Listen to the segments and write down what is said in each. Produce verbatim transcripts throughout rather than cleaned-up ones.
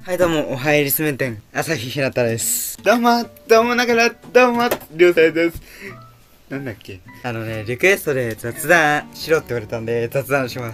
はいどうも、おはようリスメン店、朝日ひなたです。 どうも、どうもながら、どうも、りょうせいです。なんだっけ、 あのね、リクエストで雑談しろって言われたんで、雑談します。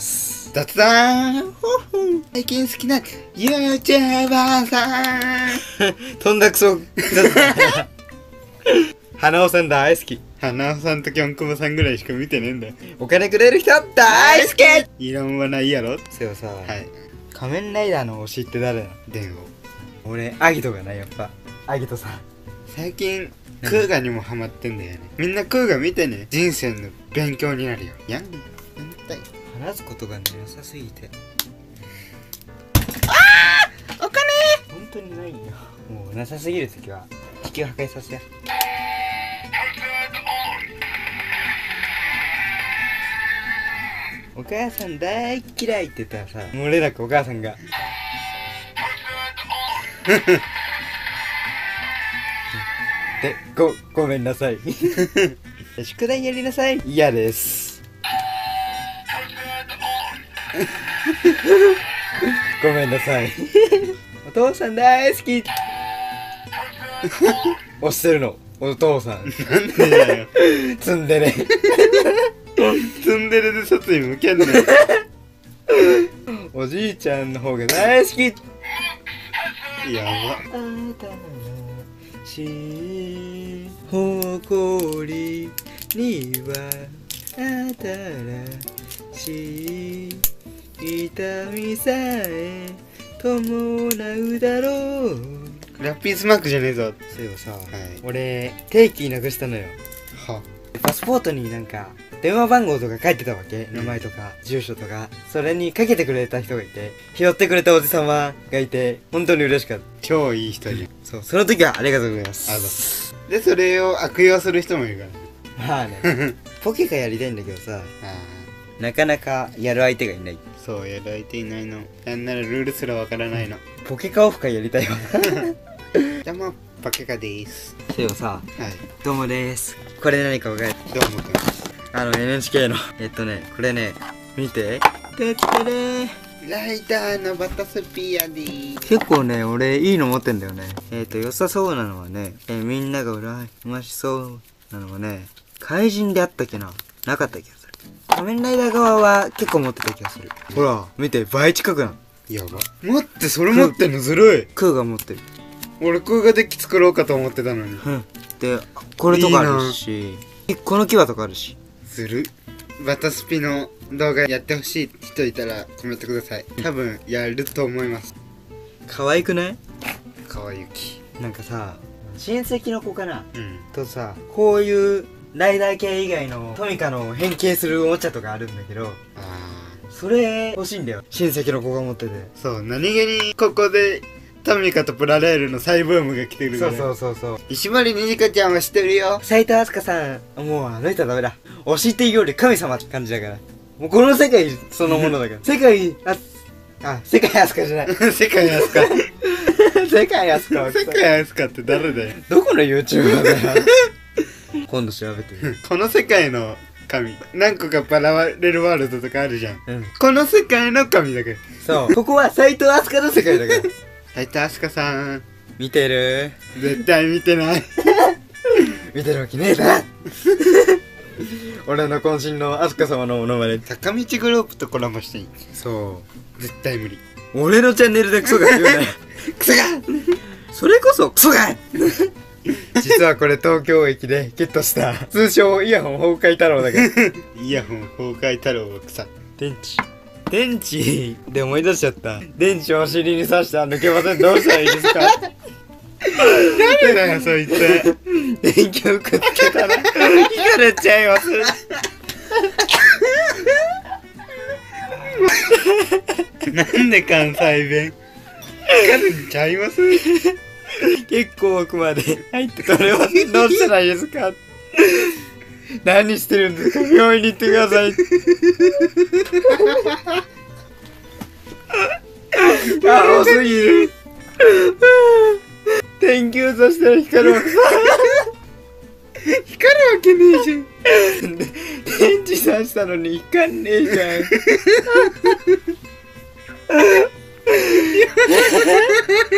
雑談最近好きな YouTuber さんとんだくそ雑談花尾さん大好き。 花尾さんときょんこぼさんぐらいしか見てねえんだよ。 お金くれる人大好き。 異論はないやろ。 そうよさ、 はい。 仮面ライダーの推しって誰なの？ 電王。 俺、アギトがない、やっぱ。アギトさん。 最近、クーガにもハマってんだよね。みんなクーガ見てね。人生の勉強になるよ。やん、やんたい。 話すことがね、なさすぎて。 あー！お金！ 本当にないよ。もうなさすぎるときは、地球破壊させて。お母さん大嫌いって言ったらさ、漏れなくお母さんがで、ご、ごめんなさい宿題やりなさい。嫌ですごめんなさいお父さん大好き押してるの、お父さんなんでだよツンデレツンデレで殺意向けんのよおじいちゃんの方が大好き。 やば。 あなたのし誇りには新しい痛みさえ伴うだろう。 ラッピースマークじゃねえぞ。 そういえばさ、 はい、 俺定期なくしたのよ。 はパスポートになんか電話番号とか書いてたわけ、うん、名前とか住所とか。それにかけてくれた人がいて、拾ってくれたおじさまがいて、本当に嬉しかった。 超いい人じゃん。 そう、その時はありがとうございます。 あざ。でそれを悪用する人もいるからまあねポケカやりたいんだけどさ、 あなかなかやる相手がいない。 そう、やる相手いないの。なんならルールすらわからないの。 ポケカオフ会やりたいわどうも、ポケカでーす。 そういえばさ、 はい、 どうもでーす。これ何か分かる？ どうもくん。 あの エヌエイチケー のえっとね、これね、見て。てってれー。 ライダーのバタスピアでーす。 結構ね、俺いいの持ってんだよね。えっと、良さそうなのはね、えー、みんなが羨ましそうなのはね、怪人であったっけな、なかった気がする。仮面ライダー側は結構持ってた気がする。ほら、見て、倍近くなの。 やば。待って、それ持ってんのずるい。 クーが持ってる。 俺クーがデッキ作ろうかと思ってたのに。 うん。で、これとかあるし、いいこの牙とかあるし。 ずる。バタスピの動画やってほしい人いたらコメントください。多分やると思います。 可愛くない？ かわゆき。 なんかさ、親戚の子かな、 うん、 とさ、こういうライダー系以外のトミカの変形するおもちゃとかあるんだけど、 あそれ欲しいんだよ、親戚の子が持ってて。 そう、何気にここでトミカとプラレールの再ブームが来てるから。 そうそうそうそう。 石森にじかちゃんは知ってるよ。 斉藤飛鳥さん、もうあの人はダメだ、推しっていうより神様って感じだから、もうこの世界そのものだから世界ああ世界飛鳥じゃない世界アスカ世界飛鳥世界アスカって誰だよ。 どこの YouTuber だよ今度調べてみるこの世界の神、何個かパラレルワールドとかあるじゃん、 うん、 この世界の神だから。 そうここは斉藤飛鳥の世界だから斉藤飛鳥さん見てる？ 絶対見てない見てるわけねえだ俺の渾身の飛鳥様のものまね。 坂道グループとコラボしていい。 そ絶対無理。 う、俺のチャンネルでクソが言うなよクソがそれこそクソが実はこれ東京駅でゲットした通称イヤホン崩壊太郎だからイヤホン崩壊太郎は草。 電池電池で思い出しちゃった。電池をお尻に刺した抜けません、どうしたらいいですか誰だよそいつ。 電気をくっつけたら光れちゃいますなんで関西弁光るんちゃいます。 結構奥まで入ってこれはどうしたらいいですか何してるんですか、病院に行ってくださいあ、多すぎる電球さしたら光るわ光るわけねえじゃん電池さしたのに光んねえじゃん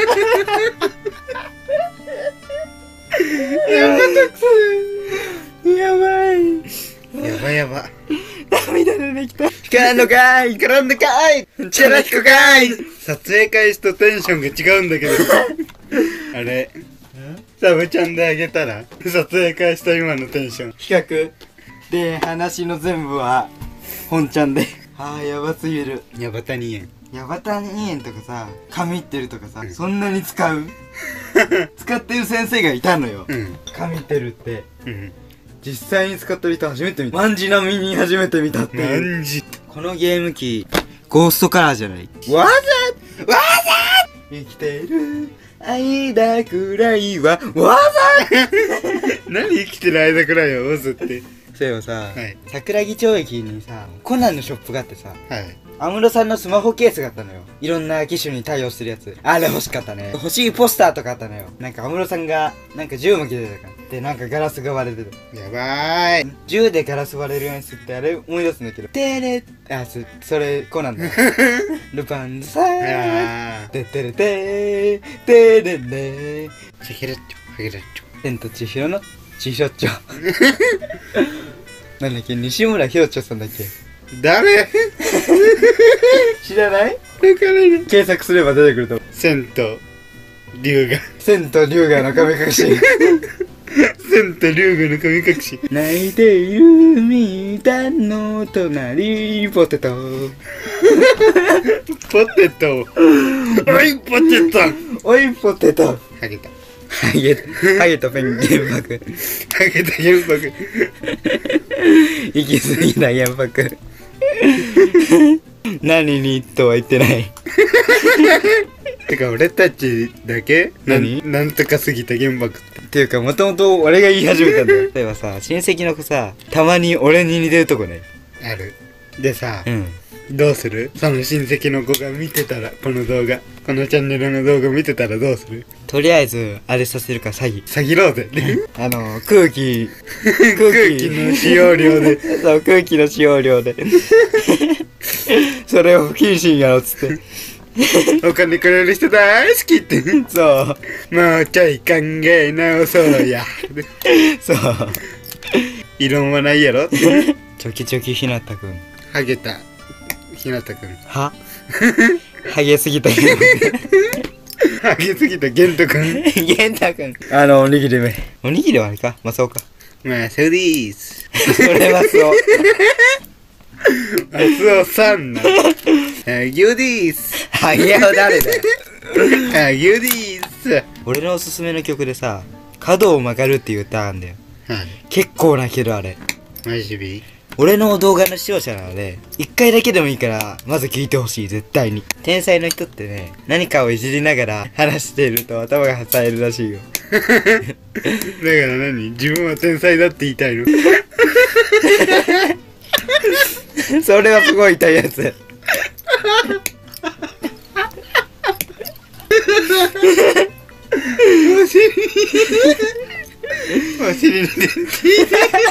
絡んのかい絡んでかいチャラヒコかい撮影開始とテンションが違うんだけどあれサブちゃんであげたら撮影開始と今のテンション比較で、話の全部は本ちゃんであーやばすぎる。 ヤバタニエンヤバタにえんとかさ、神ってるとかさ、うん、そんなに使う使ってる先生がいたのよ、うん、神ってるって、うん、実際に使ってる人初めて見た。万字並みに初めて見たっていう。 万字このゲーム機ゴーストカラーじゃない。わざわざ生きてる間くらいはわざ何生きてる間くらいはわざってそういえばさ、 はい、 桜木町駅にさコナンのショップがあってさ、 はい安室さんのスマホケースがあったのよ。いろんな機種に対応してるやつ。あれ欲しかったね。欲しいポスターとかあったのよ。なんか安室さんがなんか銃も切れてたから。でなんかガラスが割れてた。 やばーい。 銃でガラス割れる演出ってあれ思い出すんだけど。てーれあそそれコナンだ。ルパンさーてってれてーてーれんねー。 チヒラッチョハゲラッチョ。 千と千尋のチショッチョ。なんだっけ西村ひろちょさんだっけ。 誰知らない？ わからない。 検索すれば出てくると。 千と龍河。 千と龍河の神隠し。 千と龍河の神隠し。 泣いているみたの隣ポテト。 ポテト。おいポテト。 おいポテト。 ハゲた。 ハゲた。ハゲたペン原爆。 ハゲた原爆。 行き過ぎた原爆。何にとは言ってない。 てか俺たちだけ何なんとか過ぎた原爆って。 っていうかもともと俺が言い始めたんだよ。例えばさ親戚の子さたまに俺に似てるとこねある。でさ、 うん、 どうする？その親戚の子が見てたらこの動画このチャンネルの動画見てたらどうする？ とりあえずあれさせるから詐欺詐欺ろうぜ。 あの空気空気の使用量でそう空気の使用量でそれを不謹慎やろっつってお金くれる人大好きってそうもうちょい考え直そうやそう異論はないやろってチョキチョキひなたくんハゲたひなたくんはハゲすぎたハゲすぎたゲントくんゲンタくんあのおにぎりめおにぎりはあれかマサオかまあそうでーすそれマスオマスオさんなハゲオでーすハゲオ誰だよハゲオでーす俺のおすすめの曲でさ角を曲がるっていう歌あんだよ、 はい、 結構泣けるあれマジビ俺の動画の視聴者なので一回だけでもいいからまず聞いてほしい絶対に。天才の人ってね何かをいじりながら話していると頭が冴えるらしいよだから何自分は天才だって言いたいのそれはすごい痛いやつお尻お尻に電池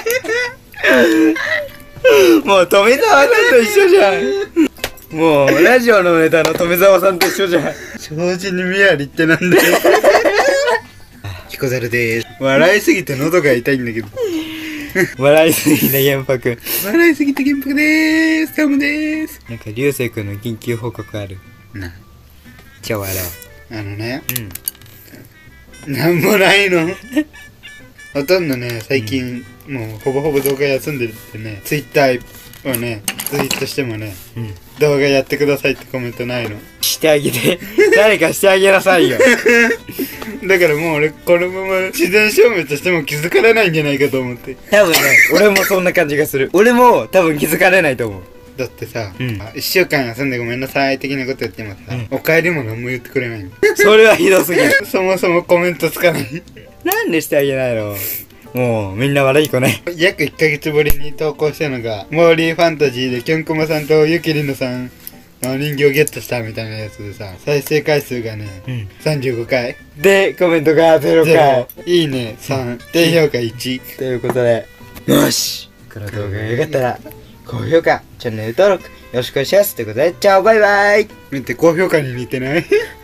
もう富澤さんと一緒じゃんもうラジオのネタの富澤さんと一緒じゃん障子にミアリってなんだよヒコザルでーす。笑いすぎて喉が痛いんだけど笑いすぎた原爆笑いすぎた原爆でーす。トムでーす。 なんか流星君の緊急報告あるな超笑うあのねうんなんもないのほとんどね最近、うん、もうほぼほぼ動画休んでるってねツイッターをねツイートしてもね、うん、動画やってくださいってコメントないのしてあげて誰かしてあげなさいよだからもう俺このまま自然消滅しても気づかれないんじゃないかと思って多分ね俺もそんな感じがする俺も多分気づかれないと思うだってさ、 うん、 いっしゅうかん休んでごめんなさい的なこと言ってもさ、うん、お帰りも何も言ってくれないそれはひどすぎるそもそもコメントつかないなんでしてあげないのもうみんな悪い子ね約いっかげつぶりに投稿したのがモーリーファンタジーでキョンコマさんとゆきりのさんの人形をゲットしたみたいなやつでさ再生回数がね、うん、さんじゅうごかいでコメントがゼロかいいいねさん低評価いちということでよしこの動画が良かったら高評価チャンネル登録よろしくお願いしますということでチャオバイバイ見て高評価に似てない